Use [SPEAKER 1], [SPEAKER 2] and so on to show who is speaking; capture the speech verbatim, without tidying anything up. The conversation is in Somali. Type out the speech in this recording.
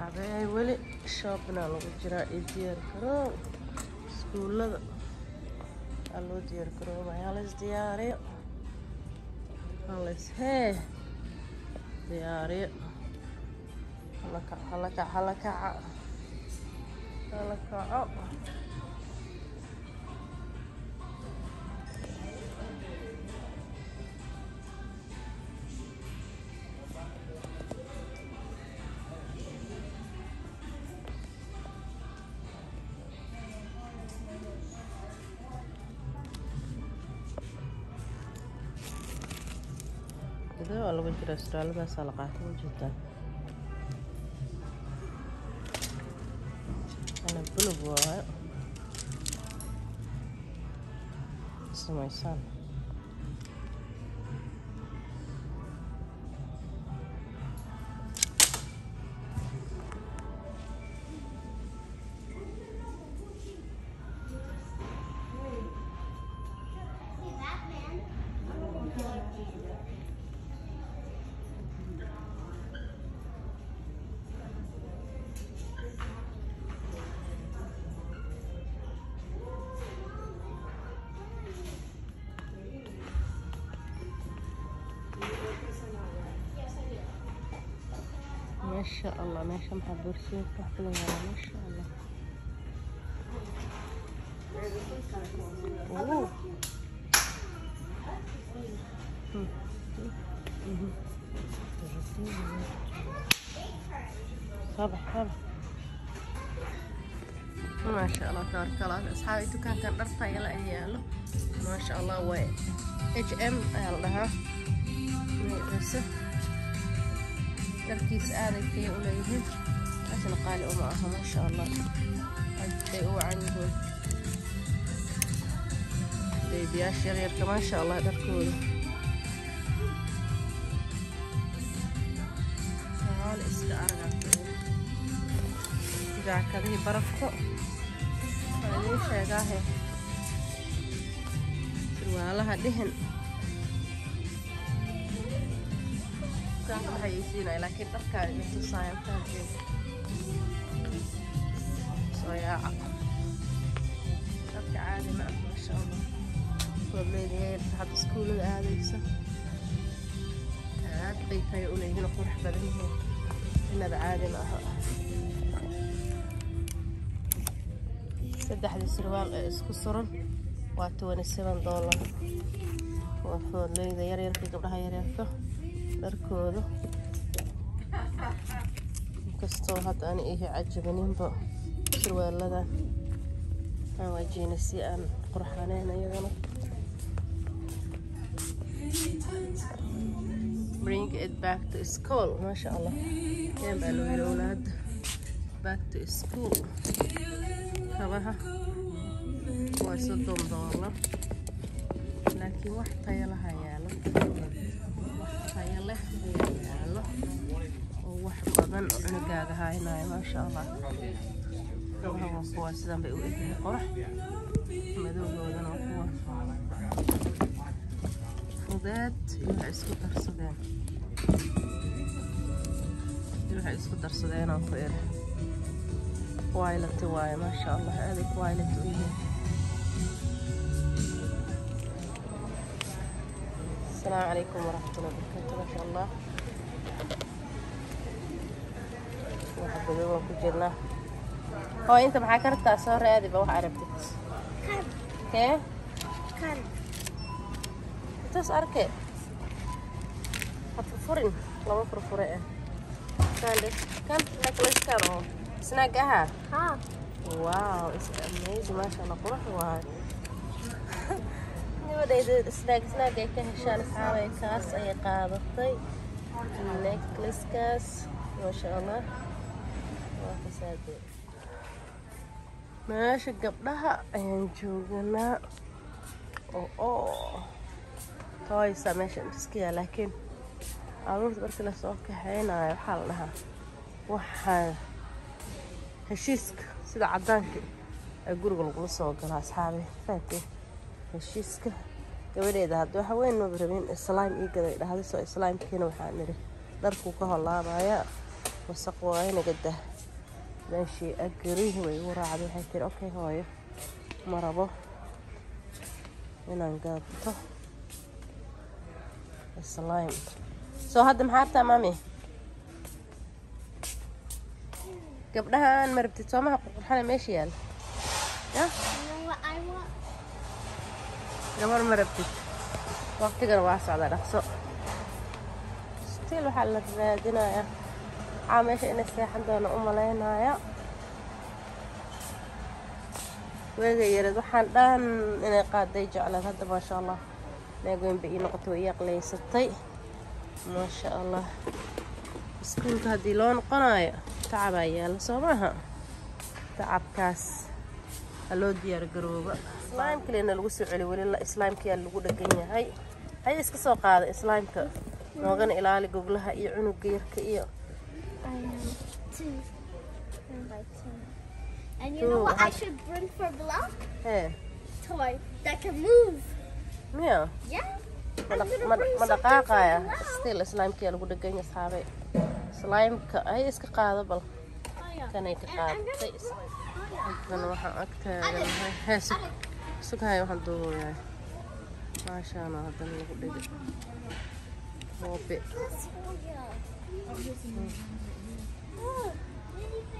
[SPEAKER 1] asxaabey weli shoobna lagu jiraa ee diyaar garoow iskuulada aa loo diyaar garoobayaa la isdiyaariyo halas hee diyaariyo hala kac hala kac hala kaca hala kaco كده ولا بنجري استرالي بس على قاعدين جدا أنا بلوبوا اسمه يسان ما شاء الله ما شاء الله برسيم تحفظ ما شاء الله اوه صبح صبح ما شاء الله تبارك الله اصحابي دكان كان درتا يلا يالو ما شاء الله و اتش ام لها بس تركيز آلي كي أوليهم عشان قال أمها ما شاء الله أدعوا عنهم بيبياش يغير ما شاء الله دركوله تعال استعرق جاء كذي برفقه هذه شيء سروالها دهن كان حيسينا لكن دكان انتو صايم تاجين صياعة دك عادي ما ما شاء الله والليل هي تحب سكول الآليسة عاد بيتا يقول هنا قرح بدنه هنا بعادي ما هو سدح لي سروال اسكو سرن واتواني سبعين دولار وفور ليلة يرير في قبلها يريركو dharkooda inkastoo hadda aan ihi cajabaninba surwaaladan aan waajiyna si aan qurxaneyn iyadana bring it back to school ma sha Allah yaan baa loo yiri awlaad back to school kabaha waa soddon doolar laakiin wax tayo laha yaalo له يالله وواحد بدن عنقاقة هاي ناي ما شاء الله كلها وقوة سلام بيقول إيه قرح مدوق ودن وقوة فضات يروح يسكو درسدين يروح يسكو درسدين وطير وايلة واي ما شاء الله هذيك وايلة ويه السلام عليكم ورحمة الله وبركاته ما شاء الله واحد بدوه كجرنا هو انت معاك كرتا صار هذه بروح عرفتك كان كيف كان تسأل كيف هتفرفرين لو فرفرين كان ده كان نكلس كانوا سناقها ها واو استأميز ما شاء الله قروح واحد ودي سناق سناق ay ka heshaan asxaabay kaas ay qaadatay necklace kaas ma sha Allah waa fasaade meesha gabdhaha ayaan joognaa oo oo toysa meesha iskiya laakiin aruurta markii la soo kaxeynayo waxa la dhahaa waxa heshiiska sida cadaanka ay guriga lagu soo galo asxaabay faatay heshiiska gabadheeda hadda waxa weyn ma barabin islaam ii gaday dhahday soo islaamkiina waxaan niri dharku ka holaabaya wasaq waa inaga dah ماشي أجريه ويورع عليه حيثير أوكي هاي مربو هنا نقابته السلايم سو هذا محارته مامي قبلها أنا مربتي توما حنا ماشي يلا يا قبل مربتي وقت قرب واسع على رأسه ستيل حل الرادنا يا عامش إن الساحة دون أم لنا يا وغيرت waxaan dhan inay qaaday jeclad hadda ma sha Allah leegoyn bay noqoto way yaqleysatay ma sha Allah iskuulka hadii loo noqonayo tacab ayaa la soomaha tacabkaas loo diyaar garooba slime kaleena lagu soo celi wali la slime-ka lagu dhagan yahay hay iska soo qaada slime-ka noogana ilaali goglaha iyo cunuga yarka iyo
[SPEAKER 2] And you know what I should bring for Block? Hey. Toy that can move.
[SPEAKER 1] Yeah.
[SPEAKER 2] Yeah.
[SPEAKER 1] Madaqaaqaya. Still slime-ka lagu dhagan yahay saabay. Slime-ka ay iska qaado bal. Kanay ka qaaday. Kan waxa agtaagan hees. Sugahay waxaan duubayaa. Maasha Allah hadan lagu dhigay. Moobe.